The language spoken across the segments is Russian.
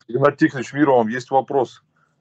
Игнат Тихонович, мир вам, есть вопрос.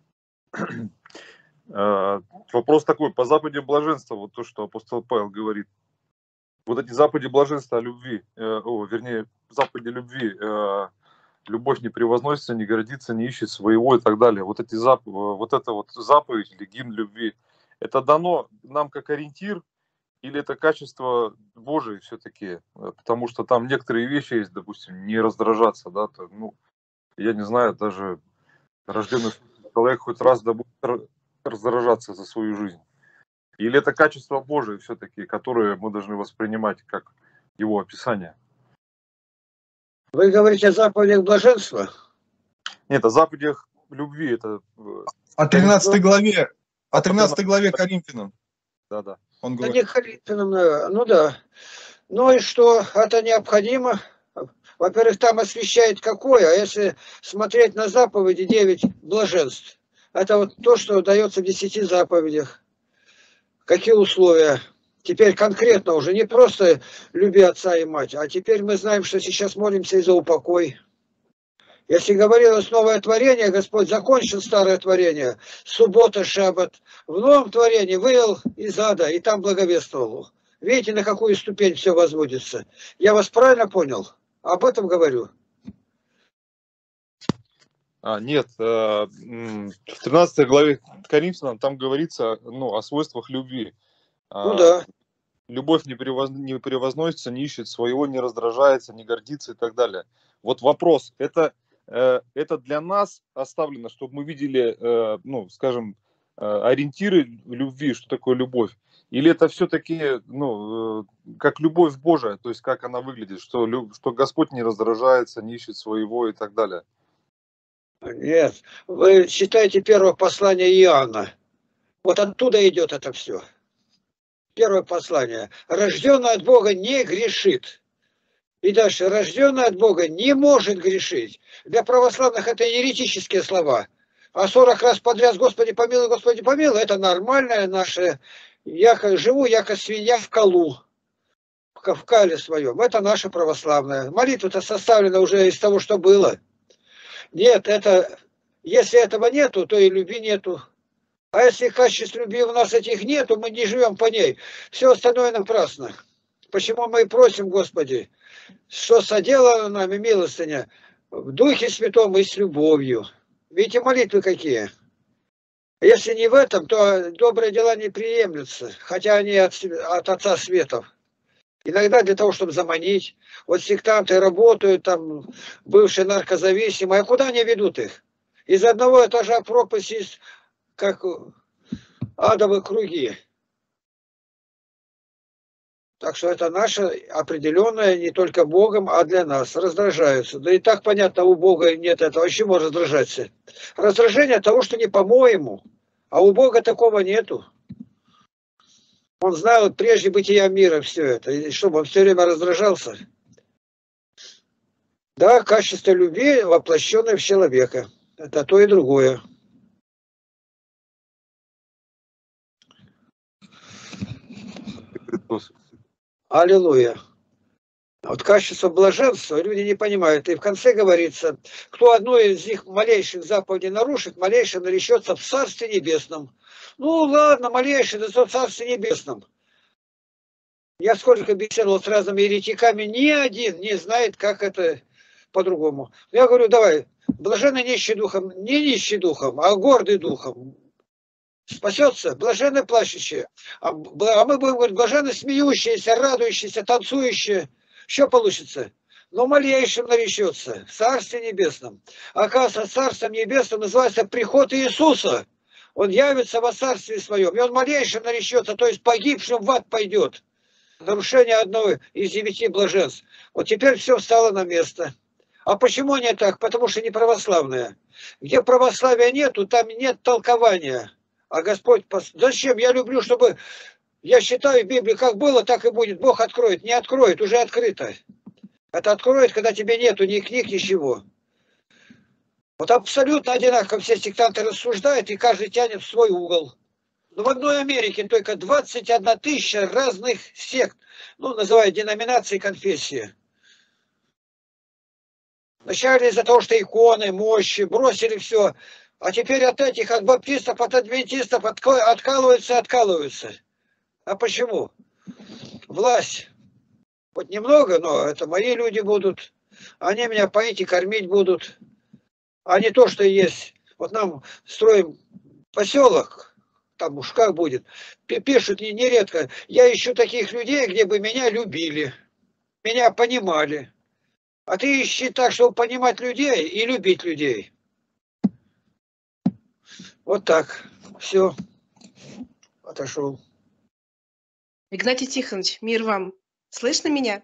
Вопрос такой, по заповеди блаженства, вот то, что апостол Павел говорит. Вот эти заповеди блаженства о любви, вернее, заповеди любви, любовь не превозносится, не гордится, не ищет своего и так далее. Вот эта вот заповедь или гимн любви, это дано нам как ориентир или это качество Божие все-таки? Потому что там некоторые вещи есть, допустим, не раздражаться, да, ну, я не знаю, даже рожденный человек хоть раз да будет раздражаться за свою жизнь. Или это качество Божие все-таки, которое мы должны воспринимать как его описание? Вы говорите о заповедях блаженства? Нет, о заповедях любви. Это о 13 главе, о 13 главе Коринфянам. Да. Он говорит. Да не Коринфянам, ну да. Ну и что, это необходимо? Во-первых, там освещает какое, а если смотреть на заповеди 9 блаженств, это вот то, что дается в 10 заповедях. Какие условия? Теперь конкретно уже, не просто люби отца и мать, а теперь мы знаем, что сейчас молимся и за упокой. Если говорилось новое творение, Господь закончил старое творение, суббота, шаббат, в новом творении вывел из ада и там благовествовал. Видите, на какую ступень все возводится? Я вас правильно понял? Об этом говорю. Нет, в 13 главе Коринфянам там говорится о свойствах любви. Ну да. Любовь не превозносится, не ищет своего, не раздражается, не гордится и так далее. Вот вопрос, это для нас оставлено, чтобы мы видели, ориентиры любви, что такое любовь? Или это все-таки, как любовь Божия, то есть как она выглядит, что Господь не раздражается, не ищет своего и так далее? Нет, вы читаете первое послание Иоанна. Вот оттуда идет это все. Первое послание. Рожденный от Бога не грешит. И дальше. Рожденный от Бога не может грешить. Для православных это еретические слова. А 40 раз подряд Господи помилуй, это нормальное наше. Я живу, яко свинья в колу. В кале своем. Это наше православное. Молитва-то составлена уже из того, что было. Нет, если этого нету, то и любви нету. А если качеств любви у нас этих нету, мы не живем по ней. Все остальное напрасно. Почему мы и просим, Господи, что соделано нами милостыня в Духе Святом и с любовью. Видите, молитвы какие. Если не в этом, то добрые дела не приемлются, хотя они от Отца Светов. Иногда для того, чтобы заманить. Вот сектанты работают, там, бывшие наркозависимые. А куда они ведут их? Из одного этажа пропасть, как адовые круги. Так что это наше определенное не только Богом, а для нас. Раздражаются. Да и так понятно, у Бога нет этого. А чему раздражаться? Раздражение от того, что не по-моему. А у Бога такого нету. Он знал прежде бытия мира все это. И чтобы он все время раздражался. Да, качество любви, воплощенное в человека. Это то и другое. Аллилуйя. Вот качество блаженства люди не понимают. И в конце говорится, кто одну из них малейших заповедей нарушит, малейшее наречется в Царстве Небесном. Ну ладно, малейшее, да в Царстве Небесном. Я сколько беседовал с разными еретиками, ни один не знает, как это по-другому. Я говорю, давай, блаженный нищий духом, не нищий духом, а гордый духом. Спасется, блаженны плачущие. А мы будем говорить, блаженны смеющиеся, радующиеся, танцующие. Что получится? Но малейшим наречется в Царстве Небесном. Оказывается, Царством Небесным называется приход Иисуса. Он явится во Царстве Своем. И он малейшим наречется, то есть погибшим в ад пойдет. Нарушение одного из 9 блаженств. Вот теперь все встало на место. А почему не так? Потому что не православные. Где православия нету, там нет толкования. А Господь, зачем? Я люблю, чтобы, я считаю в Библии, как было, так и будет. Бог откроет. Не откроет, уже открыто. Это откроет, когда тебе нету ни книг, ничего. Вот абсолютно одинаково все сектанты рассуждают, и каждый тянет в свой угол. Но в одной Америке только 21 тысяча разных сект, называют деноминации, конфессии. Вначале из-за того, что иконы, мощи, бросили все. А теперь от этих, от баптистов, от адвентистов откалываются. А почему? Власть. Хоть немного, но это мои люди будут. Они меня поить и кормить будут. А не то, что есть. Вот нам строим поселок, там уж как будет. Пишут нередко. Я ищу таких людей, где бы меня любили. Меня понимали. А ты ищи так, чтобы понимать людей и любить людей. Вот так. Все. Отошел. Игнатий Тихонович, мир вам. Слышно меня?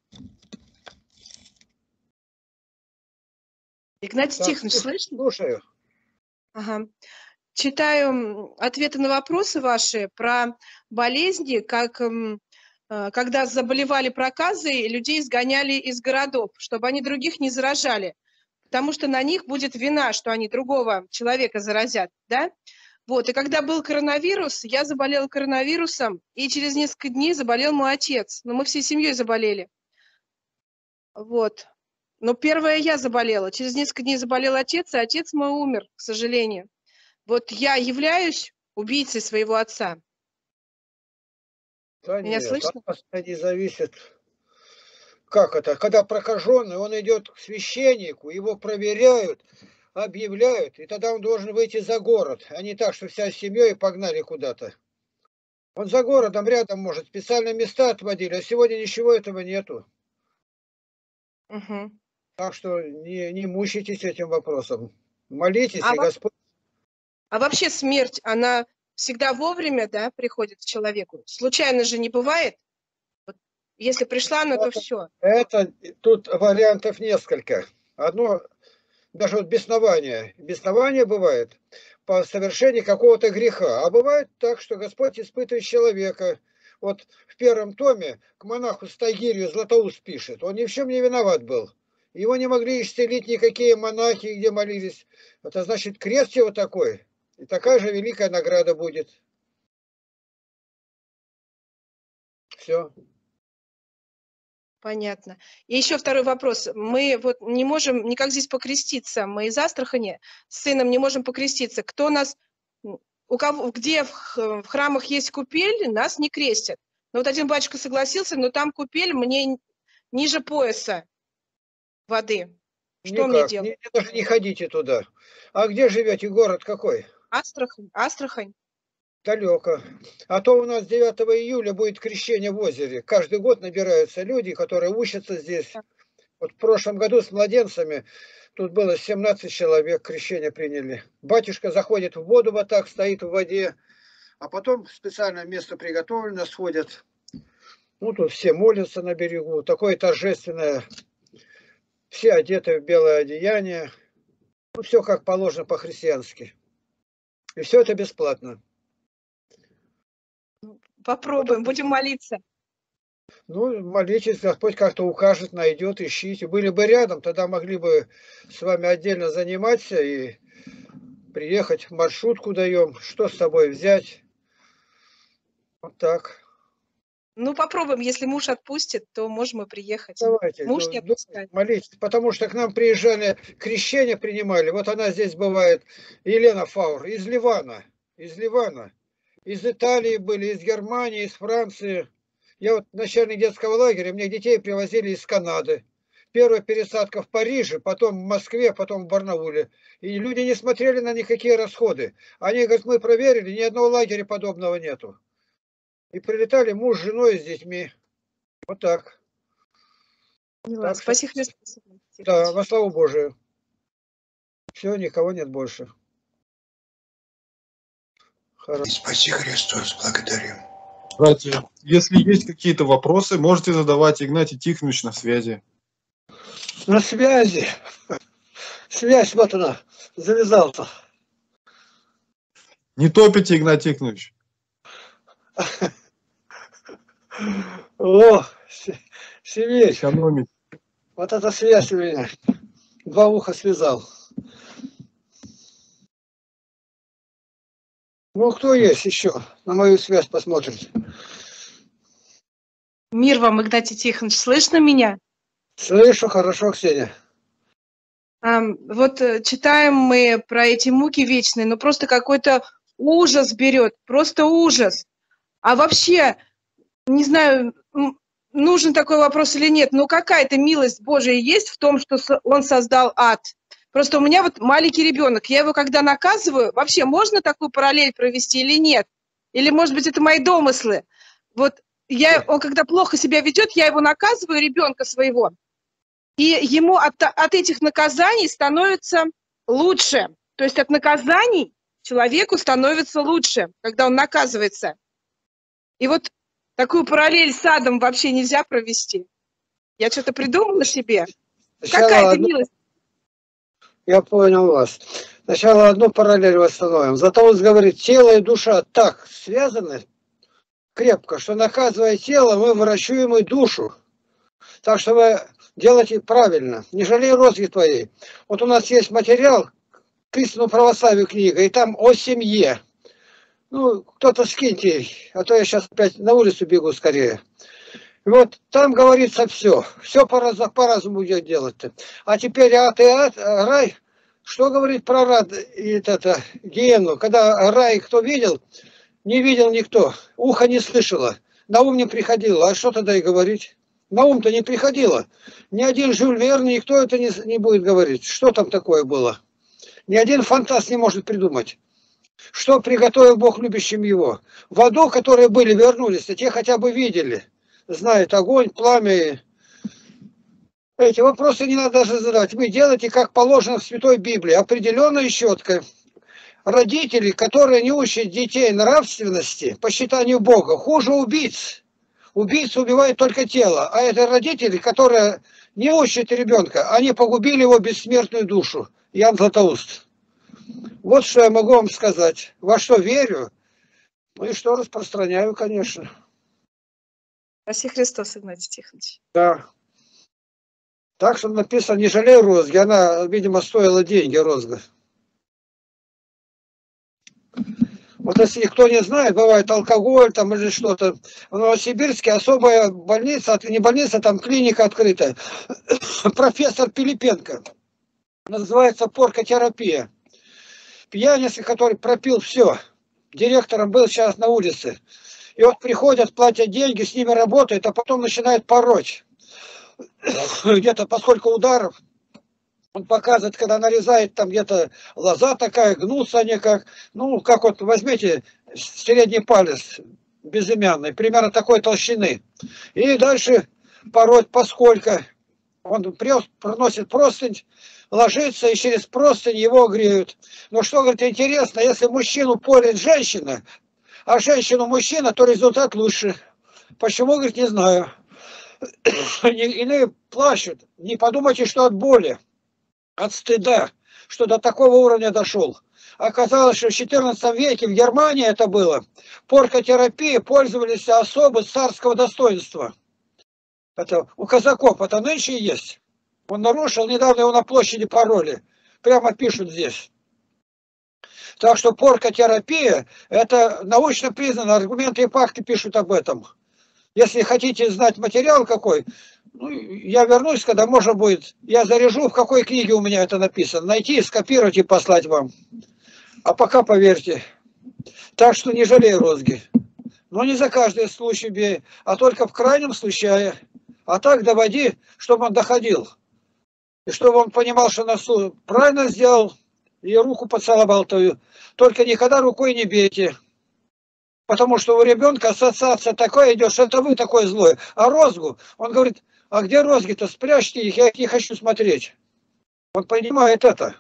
Игнатий Так, Тихонович, слышно? слушаю. Ага. Читаю ответы на вопросы ваши про болезни, как когда заболевали проказы, людей изгоняли из городов, чтобы они других не заражали, потому что на них будет вина, что они другого человека заразят, да? Вот, и когда был коронавирус, я заболела коронавирусом, и через несколько дней заболел мой отец. Но мы всей семьей заболели. Вот. Но первое я заболела. Через несколько дней заболел отец, и отец мой умер, к сожалению. Вот я являюсь убийцей своего отца. Да Меня нет, слышно? от нас это не зависит. Как это? Когда прокаженный, он идет к священнику, его проверяют, объявляют, и тогда он должен выйти за город, а не так, что вся с семьей погнали куда-то. Он за городом рядом может, специальные места отводили, а сегодня ничего этого нету. Угу. Так что не мучайтесь этим вопросом. Молитесь, А, и Господь... а вообще смерть, она всегда вовремя, да, приходит к человеку? Случайно же не бывает? Вот, если пришла она, то все. Это тут вариантов несколько. Одно, даже вот беснование. Беснование бывает по совершении какого-то греха. А бывает так, что Господь испытывает человека. Вот в первом томе к монаху Стагирию Златоуст пишет. Он ни в чем не виноват был. Его не могли исцелить никакие монахи, где молились. Это значит, крест его такой. И такая же великая награда будет. Все. Понятно. И еще второй вопрос. Мы вот не можем никак здесь покреститься. Мы из Астрахани с сыном не можем покреститься. Кто нас, у кого, где в храмах есть купель, нас не крестят. Но вот один батюшка согласился, но там купель мне ниже пояса воды. Что мне Никак. делать? Даже не ходите туда. А где живете? Город какой? Астрахань. Астрахань. Далеко. А то у нас 9 июля будет крещение в озере. Каждый год набираются люди, которые учатся здесь. Вот в прошлом году с младенцами тут было 17 человек, крещение приняли. Батюшка заходит в воду, вот так стоит в воде, а потом специальное место приготовлено, сходят. Ну, тут все молятся на берегу. Такое торжественное. Все одеты в белое одеяние. Ну, все как положено по-христиански. И все это бесплатно. Попробуем, будем молиться. Ну, молитесь, Господь как-то укажет, найдет, ищите. Были бы рядом, тогда могли бы с вами отдельно заниматься и приехать. Маршрутку даем, что с собой взять. Вот так. Ну, попробуем. Если муж отпустит, то можем и приехать. Давайте, Муж не отпускает. молитесь, потому что к нам приезжали, крещение принимали. Вот она здесь бывает, Елена Фаур, из Ливана. Из Италии были, из Германии, из Франции. Я вот начальник детского лагеря, мне детей привозили из Канады. Первая пересадка в Париже, потом в Москве, потом в Барнауле. И люди не смотрели на никакие расходы. Они говорят, мы проверили, ни одного лагеря подобного нету. И прилетали муж с женой и с детьми. Вот так. Так Спаси Христос. Да, во славу Божию. Все, никого нет больше. Хорошо. Спаси Христос, благодарим. Братья, если есть какие-то вопросы, можете задавать. Игнатий Тихонович на связи. На связи. Связь, вот она, завязался. Не топите, Игнатий Тихонович. О, Севель, Экономить. вот эта связь у меня. Два уха связал. Ну, кто есть еще? На мою связь посмотрит. Мир вам, Игнатий Тихонович. Слышно меня? Слышу хорошо, Ксения. Вот читаем мы про эти муки вечные, но просто какой-то ужас берет, просто ужас. А вообще, не знаю, нужен такой вопрос или нет, но какая-то милость Божия есть в том, что Он создал ад? Просто у меня вот маленький ребенок, я его когда наказываю, вообще можно такую параллель провести или нет? Или, может быть, это мои домыслы? Вот он когда плохо себя ведет, я его наказываю, ребенка своего, и ему от этих наказаний становится лучше. То есть от наказаний человеку становится лучше, когда он наказывается. И вот такую параллель с адом вообще нельзя провести. Я что-то придумала себе. Какая-то милость. Я понял вас. Сначала одну параллель восстановим. Зато он говорит, тело и душа так связаны крепко, что наказывая тело, мы выращиваем и душу. Так что вы делайте правильно. Не жалей розги твоей. Вот у нас есть материал к истинному православию книга, и там о семье. Ну, кто-то скиньте, а то я сейчас опять на улицу бегу скорее. И вот там говорится все. Все по-разному будет делать-то. А теперь ад и рай. Что говорит про рай и гиену? Когда рай кто видел, не видел никто. Ухо не слышало. На ум не приходило. А что тогда и говорить? На ум-то не приходило. Ни один Жюль Верн, никто это не будет говорить. Что там такое было? Ни один фантаст не может придумать. Что приготовил Бог любящим его? В аду, которые были, вернулись, те хотя бы видели. Знают огонь, пламя. Эти вопросы не надо даже задавать. Вы делаете, как положено в Святой Библии, определенно и четко. Родители, которые не учат детей нравственности, по считанию Бога, хуже убийц. Убийца убивает только тело. А это родители, которые не учат ребенка, они погубили его бессмертную душу. Ян Златоуст. Вот что я могу вам сказать. Во что верю, ну и что распространяю, конечно. Спаси Христос, Игнатий Тихонович. Да. Так что написано, не жалей розги. Она, видимо, стоила деньги, розга. Вот если никто не знает, бывает алкоголь там или что-то. В Новосибирске особая больница, не больница, там клиника открытая. Профессор Пилипенко. Называется поркотерапия. Пьяница, который пропил все. Директором был, сейчас на улице. И вот приходят, платят деньги, с ними работают, а потом начинают пороть. Где-то поскольку ударов, он показывает, когда нарезает, там где-то лоза такая, гнутся они как, ну, как вот возьмите средний палец безымянный, примерно такой толщины. И дальше пороть поскольку. Он проносит простынь, ложится, и через простынь его греют. Но что, говорит, интересно, если мужчину порит женщина, а женщину мужчина, то результат лучше. Почему, говорит, не знаю. Иные плачут. Не подумайте, что от боли, от стыда, что до такого уровня дошел. Оказалось, что в XIV веке в Германии это было. Поркотерапией пользовались особы царского достоинства. Это у казаков, это нынче есть. Он нарушил, недавно его на площади пороли. Прямо пишут здесь. Так что поркотерапия, это научно признано, аргументы и факты пишут об этом. Если хотите знать материал какой, ну, я вернусь, когда можно будет. Я заряжу, в какой книге у меня это написано. Найти, скопировать и послать вам. А пока поверьте. Так что не жалей розги. Но не за каждый случай бей, а только в крайнем случае. А так доводи, чтобы он доходил. И чтобы он понимал, что на суд правильно сделал, и руку поцеловал твою. Только никогда рукой не бейте. Потому что у ребенка ассоциация такая идет, что это вы такой злой. А розгу, он говорит, а где розги-то? Спрячьте их, я их не хочу смотреть. Он понимает это.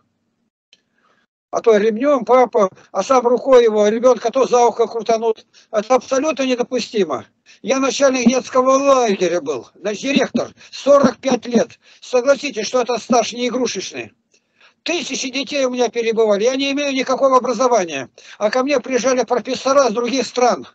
А то ремнем папа, а сам рукой его ребенка то за ухо крутанут. Это абсолютно недопустимо. Я начальник детского лагеря был, значит, директор, 45 лет. Согласитесь, что это стаж не игрушечный. Тысячи детей у меня перебывали, я не имею никакого образования. А ко мне приезжали профессора с других стран.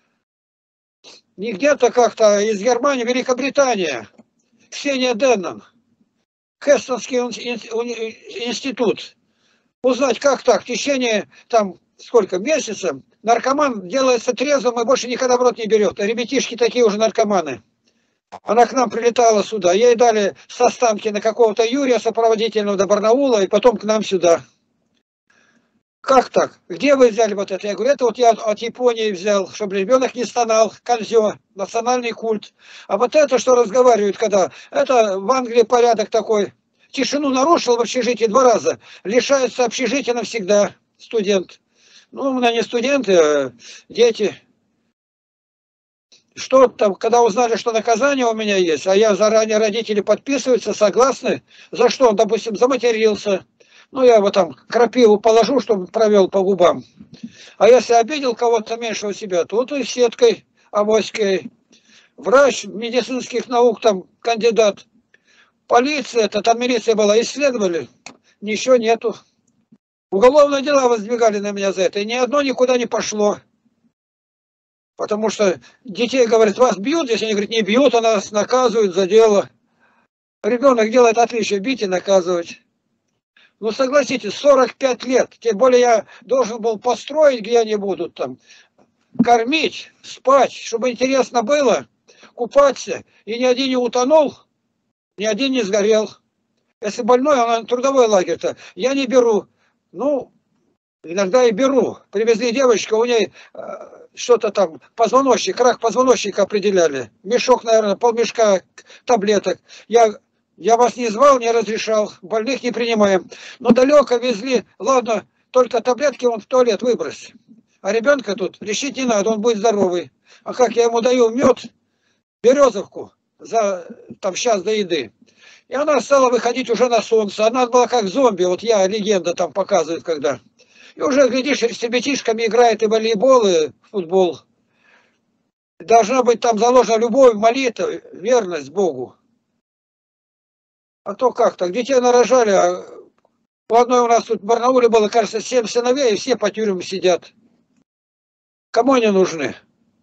Не где-то как-то из Германии, Великобритания. Ксения Деннон. Хестонский институт. Узнать, как так, в течение, там, сколько, месяца, наркоман делается трезвым и больше никогда в рот не берет. А ребятишки такие уже наркоманы. Она к нам прилетала сюда. Ей дали со Станкина какого-то Юрия сопроводительного до Барнаула, и потом к нам сюда. Как так? Где вы взяли вот это? Я говорю, это вот я от Японии взял, чтобы ребенок не стонал, кользё, национальный культ. А вот это, что разговаривают, когда, это в Англии порядок такой. Тишину нарушил в общежитии 2 раза, лишается общежития навсегда студент. Ну, у меня не студенты, а дети. Что там, когда узнали, что наказание у меня есть, а я заранее, родители подписываются, согласны, за что он, допустим, заматерился. Ну, я его там крапиву положу, чтобы провел по губам. А если обидел кого-то меньшего себя, то вот и сеткой авоськой. Врач медицинских наук, там, кандидат. Полиция, это там милиция была, исследовали. Ничего нету. Уголовные дела воздвигали на меня за это. И ни одно никуда не пошло. Потому что детей, говорят, вас бьют, здесь они говорят, не бьют, а нас наказывают за дело. Ребенок делает отличие, бить и наказывать. Ну, согласитесь, 45 лет, тем более я должен был построить, где они будут там, кормить, спать, чтобы интересно было, купаться, и ни один не утонул, ни один не сгорел. Если больной, он на трудовой лагерь-то, я не беру. Ну, иногда и беру. Привезли девочку, у ней что-то там, позвоночник, рак позвоночника определяли. Мешок, наверное, полмешка таблеток. Я вас не звал, не разрешал, больных не принимаем. Но далеко везли, ладно, только таблетки он в туалет выбрось. А ребенка тут лечить не надо, он будет здоровый. А как я ему даю мед, березовку, за там сейчас до еды. И она стала выходить уже на солнце. Она была как зомби, вот я, легенда там показывает, когда. И уже, глядишь, с ребятишками играет и волейбол, и футбол. Должна быть там заложена любовь, молитва, верность Богу. А то как так? Детей нарожали, а у одной у нас тут в Барнауле было, кажется, 7 сыновей, и все по тюрьмам сидят. Кому они нужны?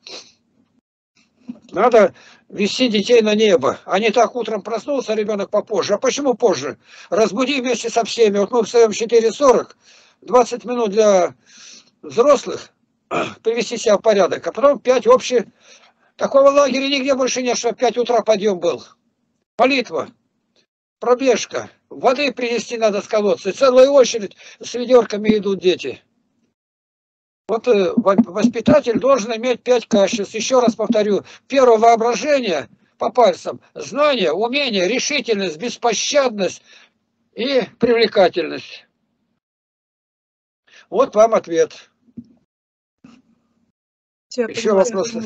Надо вести детей на небо. А не так утром проснулся ребенок попозже. А почему позже? Разбуди вместе со всеми. Вот мы встаем в 4:40, 20 минут для взрослых, привести себя в порядок. А потом 5 общий. Такого лагеря нигде больше нет, что в 5 утра подъем был. Молитва. Пробежка. Воды принести надо с колодца. Целая очередь с ведерками идут дети. Вот воспитатель должен иметь 5 качеств. Еще раз повторю. Первое — воображение по пальцам. Знание, умение, решительность, беспощадность и привлекательность. Вот вам ответ. Еще вопросы?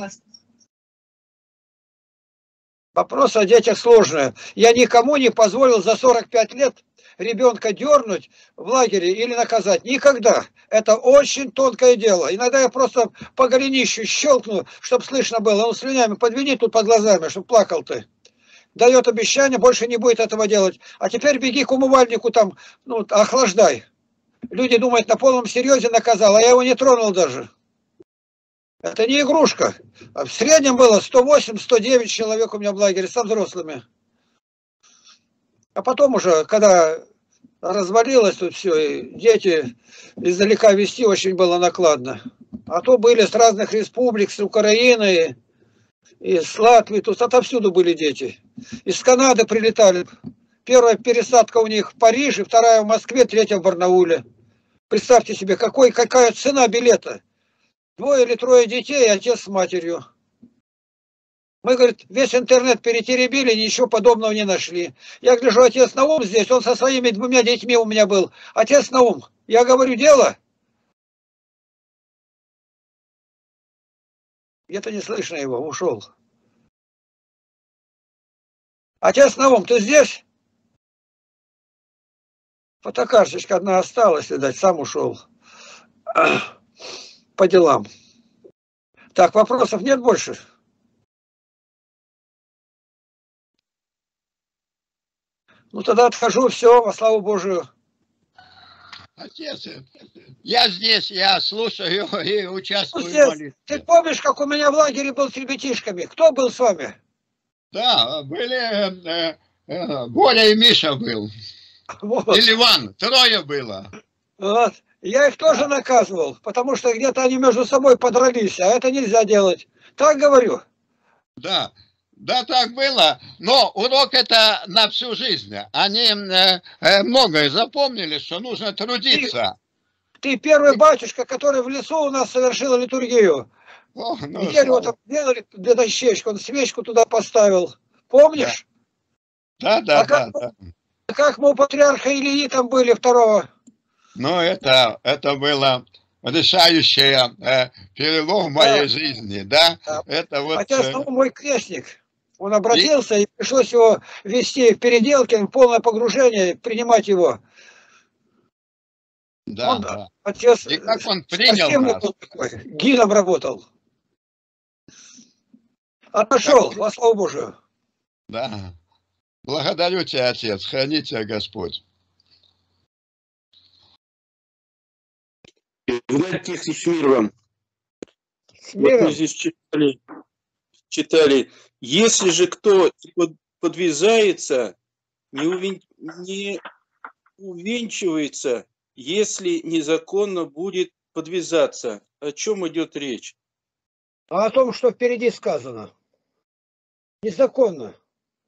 Вопрос о детях сложный. Я никому не позволил за 45 лет ребенка дернуть в лагере или наказать. Никогда. Это очень тонкое дело. Иногда я просто по голенищу щелкну, чтобы слышно было. Он слюнями подвини тут под глазами, чтобы плакал ты. Дает обещание, больше не будет этого делать. А теперь беги к умывальнику там, ну, охлаждай. Люди думают, на полном серьезе наказал, а я его не тронул даже. Это не игрушка. В среднем было 108-109 человек у меня в лагере со взрослыми. А потом уже, когда развалилось тут все, и дети издалека вести очень было накладно. А то были с разных республик, с Украины, и с Латвии, тут отовсюду были дети. Из Канады прилетали. Первая пересадка у них в Париже, вторая в Москве, третья в Барнауле. Представьте себе, какая цена билета. 2 или 3 детей, отец с матерью. Мы, говорит, весь интернет перетеребили, ничего подобного не нашли. Я гляжу, отец Наум здесь, он со своими 2 детьми у меня был. Отец Наум, я говорю, дело. Где-то не слышно его, ушел. Отец Наум, ты здесь? Фотокарточка одна осталась, видать, сам ушел. По делам. Так, вопросов нет больше? Ну, тогда отхожу, все, во славу Божию. Отец, я здесь, я слушаю и участвую Здесь. в молитве. Ты помнишь, как у меня в лагере был с ребятишками? Кто был с вами? Да, были Боря и Миша был. Вот. И Ливан, 3 было. Вот. Я их тоже наказывал, потому что где-то они между собой подрались, а это нельзя делать. Так говорю? Да. Да, так было. Но урок это на всю жизнь. Они многое запомнили, что нужно трудиться. Ты первый батюшка, который в лесу у нас совершил литургию. О, ну, Неделю вот там делали для дощечку, он свечку туда поставил. Помнишь? да, А как мы у патриарха Ильи там были второго? Ну, это было решающее перелом в моей жизни, да? Да. Это вот... Хотя снова мой крестник. Он обратился, и пришлось его вести в переделки, в полное погружение, принимать его. Да, Он, да. отец, И как он принял нас. был такой, гидом работал. Отошел, во славу Божию. Да. Благодарю тебя, Отец. Храни тебя Господь. Игнатий Тихонович, мир вам. С Вот мы миром. здесь читали, если же кто подвязается, не увенчивается, если незаконно будет подвязаться. О чем идет речь? А о том, что впереди сказано. Незаконно.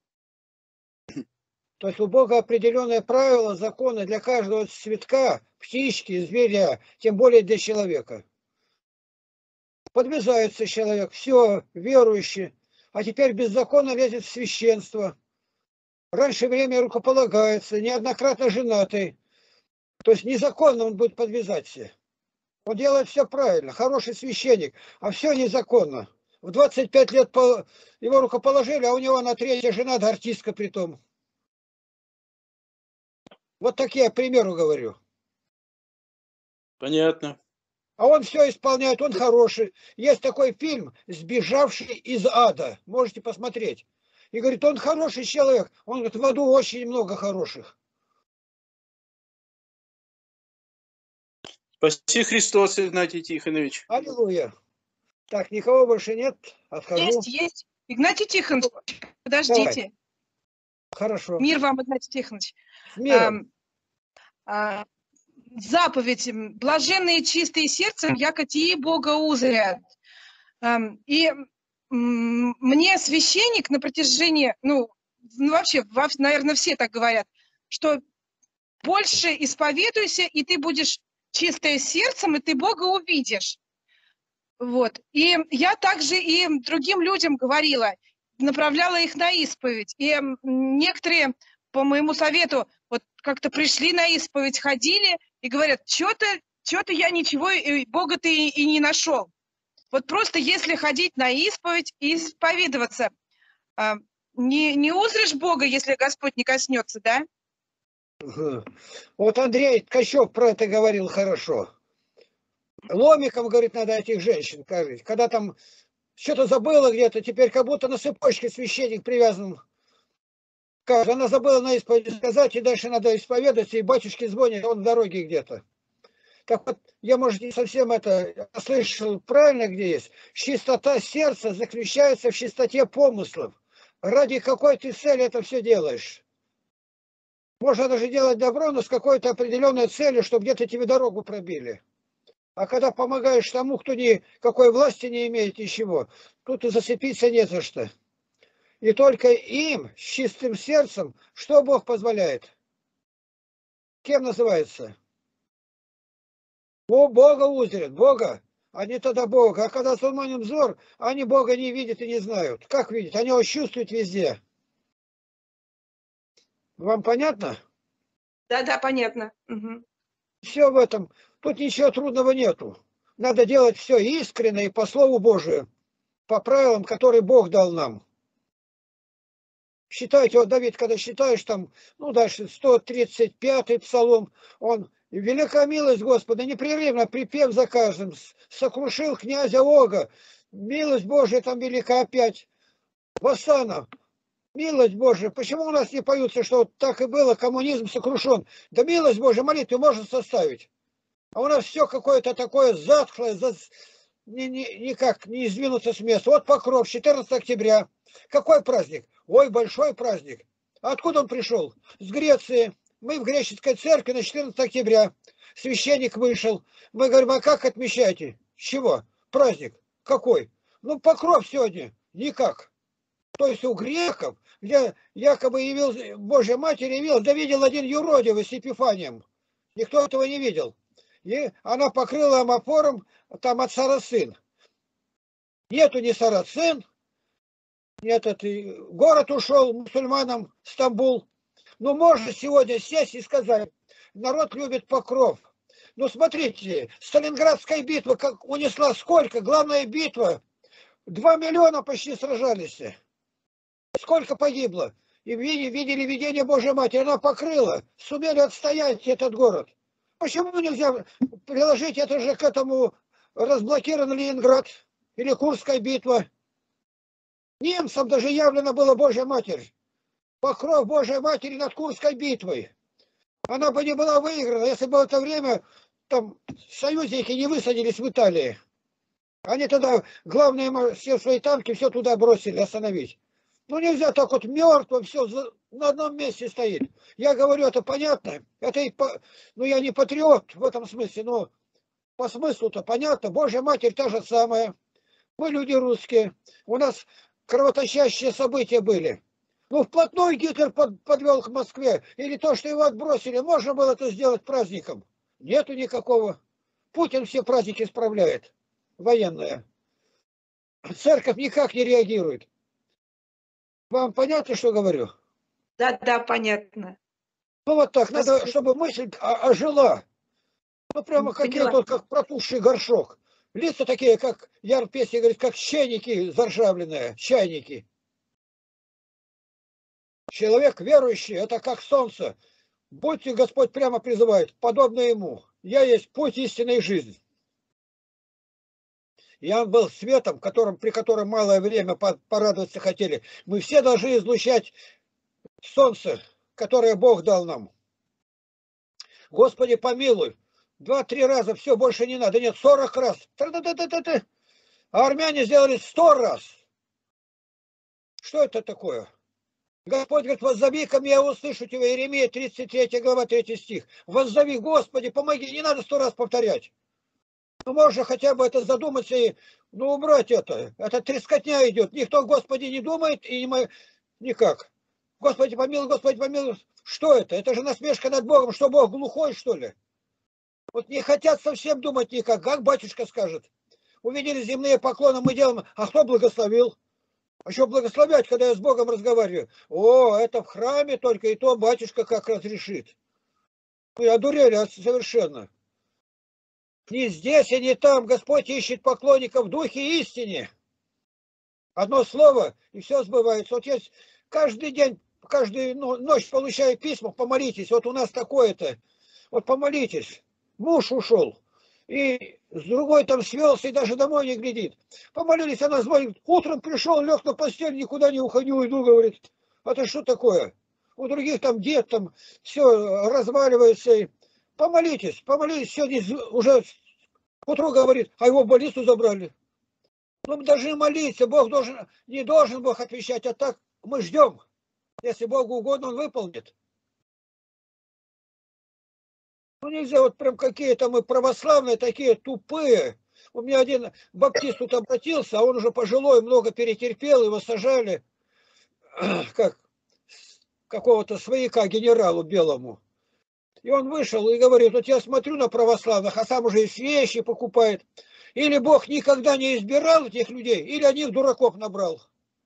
То есть у Бога определенные правила, законы для каждого цветка, птички, зверя, тем более для человека. Подвязается человек, все, верующий, а теперь беззаконно лезет в священство. Раньше время рукополагается, неоднократно женатый. То есть незаконно он будет подвязаться. Он делает все правильно, хороший священник, а все незаконно. В 25 лет его рукоположили, а у него на третья жена, да артистка притом. Вот такие я примеру говорю. Понятно. А он все исполняет, он хороший. Есть такой фильм «Сбежавший из ада». Можете посмотреть. И говорит, он хороший человек. Он говорит, в аду очень много хороших. Спаси Христос, Игнатий Тихонович. Аллилуйя. Так, никого больше нет. Отхожу. Есть. Игнатий Тихонович, подождите. Давай. Хорошо. Мир вам, Игнатий Тихонович. С миром. Заповедь «Блаженные чистые сердцем, яко тии Бога узрят». И мне священник на протяжении, вообще, наверное, все так говорят, что больше исповедуйся, и ты будешь чистое сердцем, и ты Бога увидишь. Вот. И я также и другим людям говорила, направляла их на исповедь. И некоторые, по моему совету, вот как-то пришли на исповедь, ходили и говорят, что-то я ничего, Бога-то и не нашел. Вот просто если ходить на исповедь и исповедоваться, не узришь Бога, если Господь не коснется, да? Вот Андрей Ткачев про это говорил хорошо. Ломиком, говорит, надо этих женщин, кажется. Когда там что-то забыла где-то, теперь как будто на цепочке священник привязан. Она забыла на исповеди сказать, и дальше надо исповедаться, и батюшки звонят, он в дороге где-то. Так вот, я, может, не совсем это слышал правильно, где есть. Чистота сердца заключается в чистоте помыслов. Ради какой ты цели это все делаешь? Можно даже делать добро, но с какой-то определенной целью, чтобы где-то тебе дорогу пробили. А когда помогаешь тому, кто никакой власти не имеет, ничего, тут и зацепиться не за что. И только им, с чистым сердцем, что Бог позволяет? Кем называется? Бога узрят, Бога, а не тогда Бога. А когда туманен взор, они Бога не видят и не знают. Как видят? Они его чувствуют везде. Вам понятно? Да, понятно. Угу. Все в этом. Тут ничего трудного нету. Надо делать все искренне и по Слову Божию, по правилам, которые Бог дал нам. Считайте, вот Давид, когда считаешь там, дальше 135-й псалом, он велика милость Господа, непрерывно припев за каждым, сокрушил князя Ога, милость Божия там велика опять. Вассана, милость Божия, почему у нас не поются, что вот так и было, коммунизм сокрушен? Да милость Божия, молитву можно составить. А у нас все какое-то такое затхлое, никак не сдвинуться с места. Вот Покров, 14 октября. Какой праздник? Ой, большой праздник. А откуда он пришел? С Греции. Мы в греческой церкви на 14 октября. Священник вышел. Мы говорим, а как отмечаете? С чего? Праздник. Какой? Покров сегодня. Никак. То есть у греков, где якобы явился, Божья Матерь явилась, да видел один юродивый с Епифанием. Никто этого не видел. И она покрыла амофором там от сарацин. Нету ни сарацин, нет, город ушел мусульманам, Стамбул. Но можно сегодня сесть и сказать, народ любит Покров. Ну смотрите, Сталинградская битва как унесла сколько? Главная битва, 2 миллиона почти сражались. Сколько погибло? И видели видение Божьей Матери, она покрыла, сумели отстоять этот город. Почему нельзя приложить это же к этому разблокированный Ленинград или Курская битва? Немцам даже явлена была Божья Матерь. Покров Божьей Матери над Курской битвой. Она бы не была выиграна, если бы в это время там союзники не высадились в Италии. Они тогда главные все свои танки все туда бросили остановить. Ну нельзя так вот мертво все на одном месте стоит. Я говорю, это понятно. Это ну я не патриот в этом смысле, но по смыслу-то понятно. Божья Матерь та же самая. Мы люди русские. У нас кровоточащие события были. Ну вплотную Гитлер подвел к Москве. Или то, что его отбросили, можно было это сделать праздником. Нету никакого. Путин все праздники справляет. Военная. Церковь никак не реагирует. Вам понятно, что говорю? Да, да, понятно. Ну вот так, надо, чтобы мысль ожила. Ну прямо какие-то, как протухший горшок. Лица такие, как Яр Песня говорит, как чайники заржавленные, чайники. Человек верующий, это как солнце. Будьте, Господь прямо призывает, подобно ему. Я есть путь истинной жизни. Иоанн был светом, при котором малое время порадоваться хотели. Мы все должны излучать солнце, которое Бог дал нам. Господи, помилуй. 2-3 раза, все, больше не надо. Нет, 40 раз. А армяне сделали 100 раз. Что это такое? Господь говорит, воззови ко мне, я услышу тебя. Иеремия 33 глава 3 стих. Воззови, Господи, помоги. Не надо 100 раз повторять. Ну, можно хотя бы это задуматься и убрать это. Это трескотня идет. Никто, Господи, не думает и никак. Господи, помилуй, Господи, помилуй. Что это? Это же насмешка над Богом. Что, Бог глухой, что ли? Вот не хотят совсем думать никак. Как батюшка скажет. Увидели земные поклоны, мы делаем. А кто благословил? А что благословлять, когда я с Богом разговариваю? О, это в храме только, и то батюшка как разрешит. Вы одурели совершенно. Ни здесь, и не там Господь ищет поклонников в духе и истине. Одно слово, и все сбывается. Вот есть каждый день, каждую ночь получаю письма, помолитесь. Вот у нас такое-то. Вот помолитесь. Муж ушел. И с другой там свелся и даже домой не глядит. Помолились, она звонит. Утром пришел, лег на постель, никуда не уйду, говорит. Это что такое? У других там дед, там все разваливается. Помолитесь, сегодня уже к утру говорит, а его в больницу забрали. Ну, мы должны молиться, Бог не должен Бог отвечать, а так мы ждем. Если Богу угодно, Он выполнит. Ну, нельзя, вот прям какие-то мы православные, такие тупые. У меня один баптист тут обратился, а он уже пожилой, много перетерпел, его сажали, как какого-то свояка генералу белому. И он вышел и говорит, вот я смотрю на православных, а сам уже и вещи покупает. Или Бог никогда не избирал этих людей, или они их дураков набрал.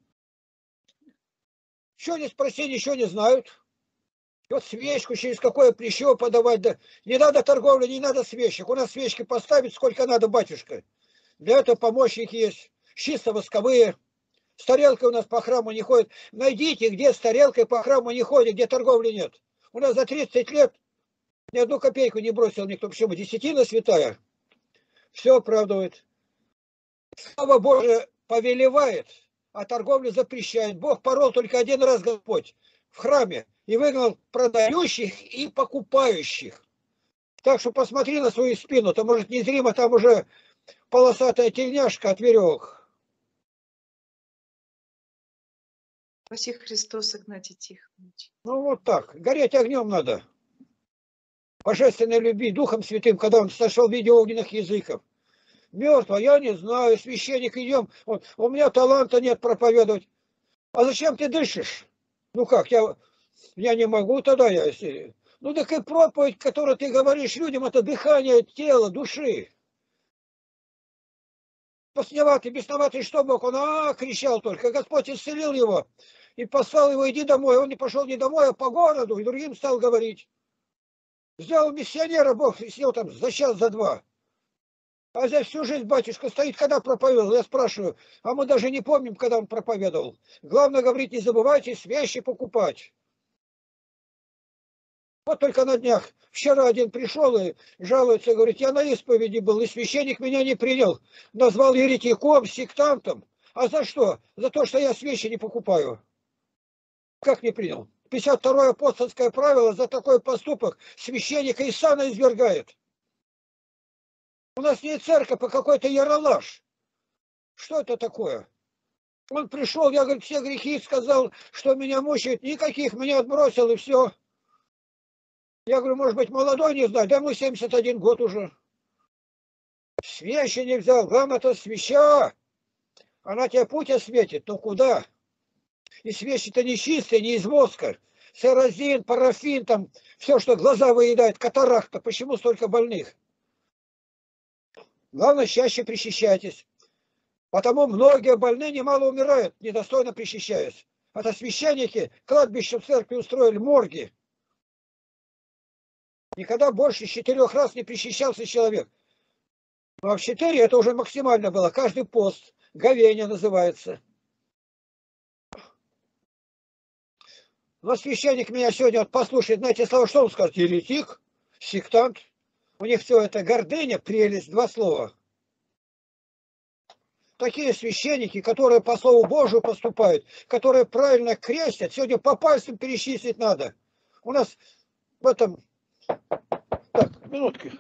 Что не спроси, ничего не знают. И вот свечку через какое плечо подавать. Да. Не надо торговли, не надо свечек. У нас свечки поставить сколько надо, батюшка. Для этого помощники есть. Чисто восковые. С тарелкой у нас по храму не ходит. Найдите, где с тарелкой по храму не ходит, где торговли нет. У нас за 30 лет ни одну копейку не бросил никто. Почему? Десятина святая. Все оправдывает. Слово Божие повелевает, а торговлю запрещает. Бог порол только один раз Господь в храме и выгнал продающих и покупающих. Так что посмотри на свою спину, то может незримо там уже полосатая тельняшка от веревок. Спаси Христос, Игнатий Тихонович. Ну вот так, гореть огнем надо. Божественной любви, Духом Святым, когда он сошел в виде огненных языков. Мертво, я не знаю, священник идем, у меня таланта нет проповедовать. А зачем ты дышишь? Ну как, я не могу тогда, если... Ну так и проповедь, которую ты говоришь людям, это дыхание тела, души. Посневатый, бесноватый, что мог? Он кричал только. Господь исцелил его и послал его, иди домой. Он не пошел не домой, а по городу, и другим стал говорить. Сделал миссионера Бог, и сел там за час, за два. А здесь всю жизнь батюшка стоит, когда проповедовал. Я спрашиваю, а мы даже не помним, когда он проповедовал. Главное, говорить, не забывайте вещи покупать. Вот только на днях, вчера один пришел и жалуется, говорит, я на исповеди был, и священник меня не принял. Назвал еретиком, сектантом. А за что? За то, что я свечи не покупаю. Как не принял? 52-е апостольское правило, за такой поступок священника и сана извергает. У нас не церковь, а какой-то яролаж. Что это такое? Он пришел, я, говорит, все грехи сказал, что меня мучает. Никаких, меня отбросил, и все. Я говорю, может быть, молодой не знаю, да ему 71 год уже. Свечи не взял, главное, это свеча. Она тебе путь осветит, но куда? И свечи-то не чистые, не из воска. Серозин, парафин, там, все, что глаза выедает, катаракта. Почему столько больных? Главное, чаще причащайтесь. Потому многие больные немало умирают, недостойно причащаясь. Это священники кладбище в церкви устроили, морги. Никогда больше 4 раз не причащался человек. Ну а в 4 это уже максимально было. Каждый пост. Говение называется. Но священник меня сегодня вот послушает, знаете, слова, что он скажет? Еретик, сектант. У них все это гордыня, прелесть, 2 слова. Такие священники, которые по Слову Божию поступают, которые правильно крестят, сегодня по пальцам перечислить надо. У нас в этом... Так, минутки.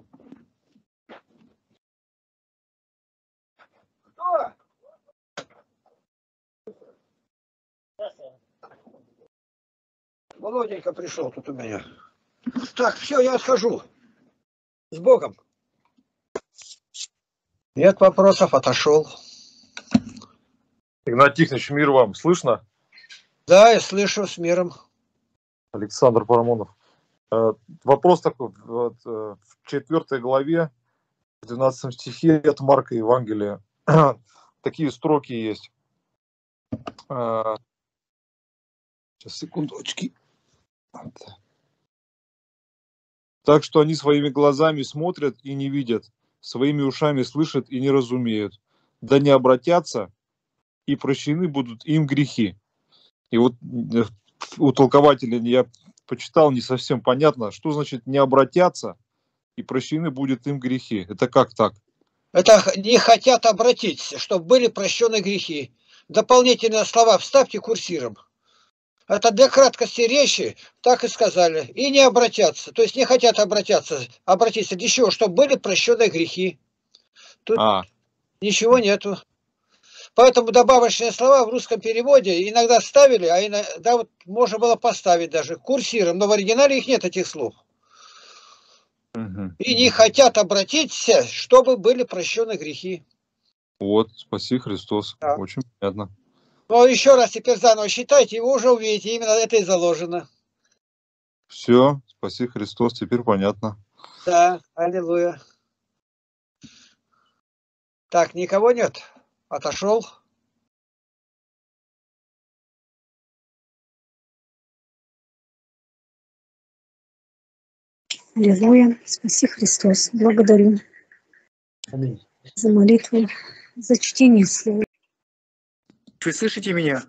Кто? Володенька пришел тут у меня. Так, все, я отхожу. С Богом. Нет вопросов, отошел. Игнатий Тихонович, мир вам. Слышно? Да, я слышу, с миром. Александр Парамонов. Вопрос такой. Вот, в 4 главе, в 12 стихе от Марка Евангелия такие строки есть. Сейчас, секундочки. Так что они своими глазами смотрят и не видят, своими ушами слышат и не разумеют. Да не обратятся, и прощены будут им грехи. И вот у толкователя я почитал, не совсем понятно, что значит не обратятся, и прощены будут им грехи. Это как так? Это не хотят обратиться, чтобы были прощены грехи. Дополнительные слова вставьте курсиром. Это для краткости речи так и сказали. И не обратятся. То есть не хотят обратиться для чего? Чтобы были прощены грехи. Тут ничего нету. Поэтому добавочные слова в русском переводе иногда ставили, а иногда вот можно было поставить даже курсиром, но в оригинале их нет, этих слов. И не хотят обратиться, чтобы были прощены грехи. Вот, спаси Христос. Да. Очень понятно. Но еще раз теперь заново считайте, и вы уже увидите, именно это и заложено. Все, спаси Христос, теперь понятно. Да, аллилуйя. Так, никого нет? Отошел. Аллилуйя. Спаси Христос. Благодарю. Аминь. За молитву, за чтение слова. Вы слышите меня?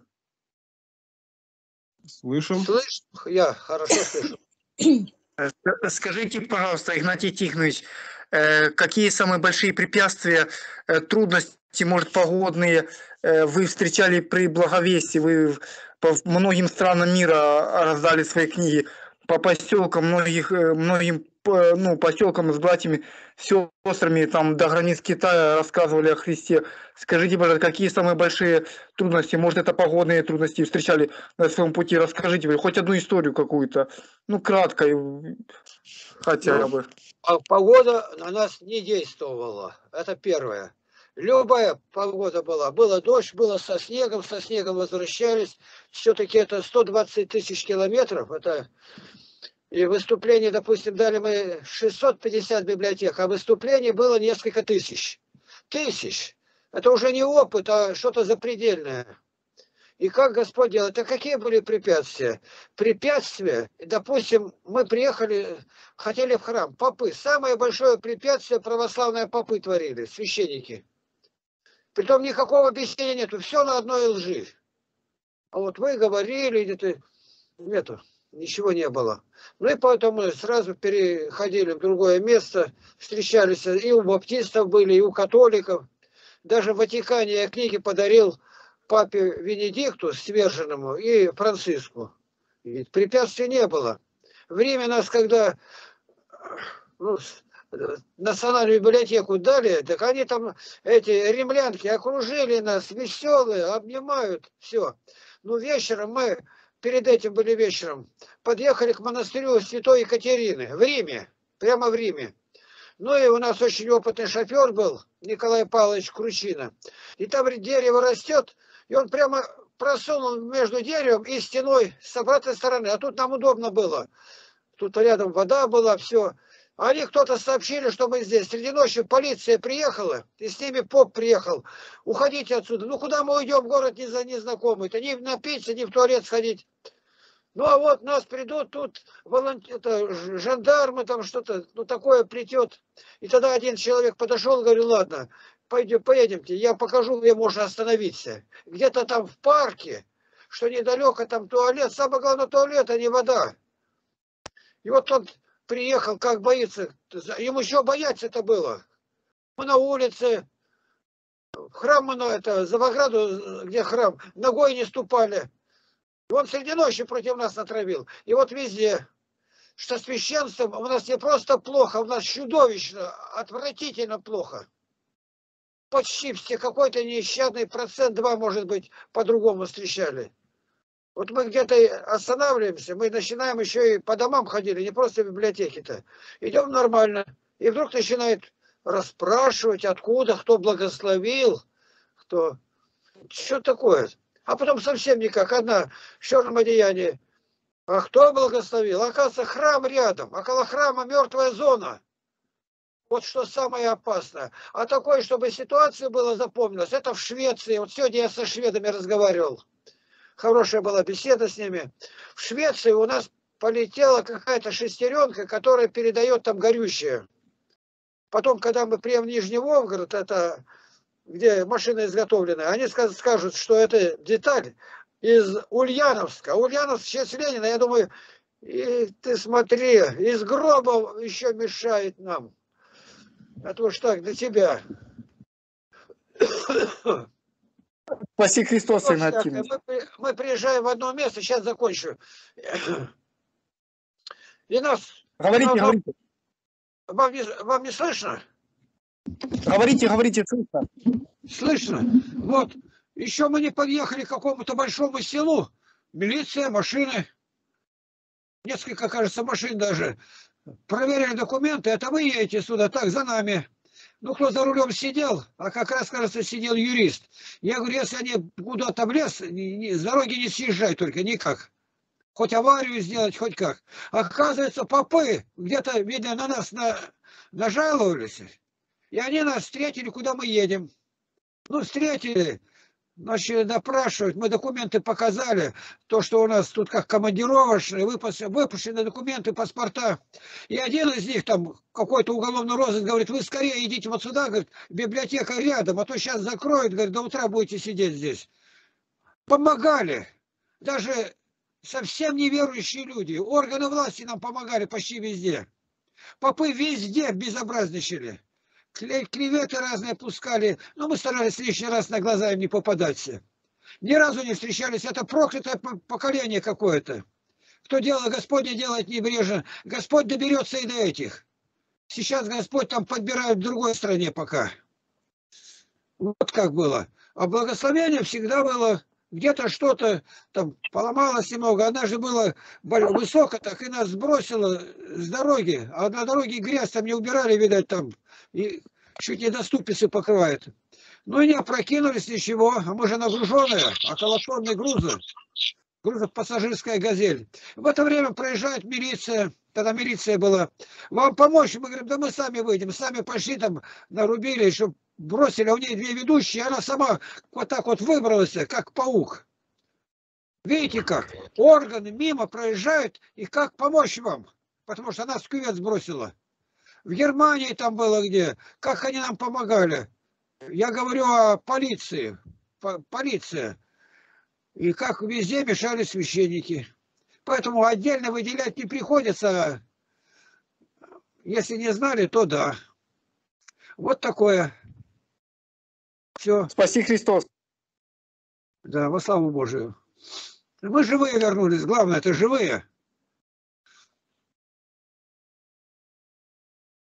Слышим. Слышу, я хорошо слышу. Скажите, пожалуйста, Игнатий Тихонович, какие самые большие препятствия, трудности, может, погодные, вы встречали при благовестии? Вы по многим странам мира раздали свои книги, по поселкам, многим поселкам с братьями, сестрами, там до границ Китая рассказывали о Христе. Скажите, пожалуйста, какие самые большие трудности, может, это погодные трудности встречали на своем пути? Расскажите, хоть одну историю какую-то, кратко, хотя бы. Погода на нас не действовала, это первое. Любая погода была. Было дождь, было со снегом возвращались. Все-таки это 120 тысяч километров. Это... И выступление, допустим, дали мы 650 библиотек, а выступлений было несколько тысяч. Это уже не опыт, а что-то запредельное. И как Господь делает? А какие были препятствия? Препятствия, допустим, мы приехали, хотели в храм. Попы. Самое большое препятствие православные попы творили, священники. Притом никакого объяснения нету. Все на одной лжи. А вот вы говорили, нету. Ничего не было. Ну и поэтому мы сразу переходили в другое место. Встречались и у баптистов были, и у католиков. Даже в Ватикане я книги подарил папе Венедикту Сверженному и Франциску. И препятствий не было. Время нас, когда национальную библиотеку дали, так они там, эти римлянки, окружили нас, веселые, обнимают, все. Ну, вечером мы, перед этим были вечером, подъехали к монастырю Святой Екатерины в Риме, прямо в Риме. Ну и у нас очень опытный шофер был, Николай Павлович Кручина. И там дерево растет, и он прямо просунул между деревом и стеной с обратной стороны. А тут нам удобно было. Тут рядом вода была, все. Они кто-то сообщили, что мы здесь. Среди ночи полиция приехала, и с ними поп приехал. Уходите отсюда. Ну куда мы уйдем, город незнакомый-то? Ни напиться, ни в туалет сходить. Ну а вот нас придут тут жандармы, там что-то, ну такое плетет. И тогда один человек подошел, говорит, ладно, поедемте, я покажу, где можно остановиться. Где-то там в парке, что недалеко там туалет. Самое главное туалет, а не вода. И вот он приехал, как боится. Ему еще бояться-то было. Мы на улице, в храм мы за ограду, где храм, ногой не ступали. И он среди ночи против нас натравил. И вот везде, что священством у нас не просто плохо, у нас чудовищно, отвратительно плохо. Почти все, какой-то нещадный 2%, может быть, по-другому встречали. Вот мы где-то останавливаемся, мы начинаем еще и по домам ходили, не просто в библиотеке-то. Идем нормально. И вдруг начинает расспрашивать, откуда, кто благословил, кто... Что такое? А потом совсем никак, одна в черном одеянии. А кто благословил? Оказывается, храм рядом. Около храма мертвая зона. Вот что самое опасное. А такое, чтобы ситуация была запомнилась, это в Швеции. Вот сегодня я со шведами разговаривал. Хорошая была беседа с ними. В Швеции у нас полетела какая-то шестеренка, которая передает там горючее. Потом, когда мы приедем в Нижний Новгород, это где машина изготовлена, они скажут, что это деталь из Ульяновска. Ульяновск в честь Ленина, я думаю, и ты смотри, из гроба еще мешает нам. Это уж так, для тебя. Спаси Христос, Игнатий. Мы приезжаем в одно место, сейчас закончу. И нас... Говорите. Вам не слышно? Говорите, слышно. Слышно. Вот. Еще мы не подъехали к какому-то большому селу. Милиция, машины. Несколько, кажется, машин даже. Проверили документы. Это вы едете сюда, так, за нами. Ну, кто за рулем сидел, а как раз, кажется, сидел юрист. Я говорю, если они куда-то в лес, с дороги не съезжай только, никак. Хоть аварию сделать, хоть как. Оказывается, попы где-то, видно, на нас нажаловались. И они нас встретили, куда мы едем. Ну, встретили, начали допрашивать, мы документы показали, то, что у нас тут как командировочные, выпущены документы, паспорта. И один из них, там, какой-то уголовный розыск, говорит, вы скорее идите вот сюда, говорит, библиотека рядом, а то сейчас закроют, говорит, до утра будете сидеть здесь. Помогали. Даже совсем неверующие люди, органы власти нам помогали почти везде. Попы везде безобразничали. Клеветы разные пускали, но мы старались лишний раз на глаза им не попадаться. Ни разу не встречались, это проклятое поколение какое-то. Кто дело Господне делает небрежно, Господь доберется и до этих. Сейчас Господь там подбирает в другой стране пока. Вот как было. А благословение всегда было, где-то что-то там поломалось немного. Однажды было высоко, так и нас сбросило с дороги. А на дороге грязь там не убирали, видать, там. И чуть не до ступицы покрывает. Ну и не опрокинулись ничего, а мы же нагруженные, околотонные грузы. Грузопассажирская «Газель». В это время проезжает милиция, тогда милиция была. Вам помочь? Мы говорим, да мы сами выйдем. Сами пошли там, нарубили, чтобы бросили. А у нее две ведущие, она сама вот так вот выбралась, как паук. Видите как? Органы мимо проезжают, и как помочь вам? Потому что нас в кювет сбросила. В Германии там было где. Как они нам помогали? Я говорю о полиции. Полиция. И как везде мешали священники. Поэтому отдельно выделять не приходится. Если не знали, то да. Вот такое. Все. Спаси Христос. Да, во славу Божию. Мы живые вернулись. Главное, это живые.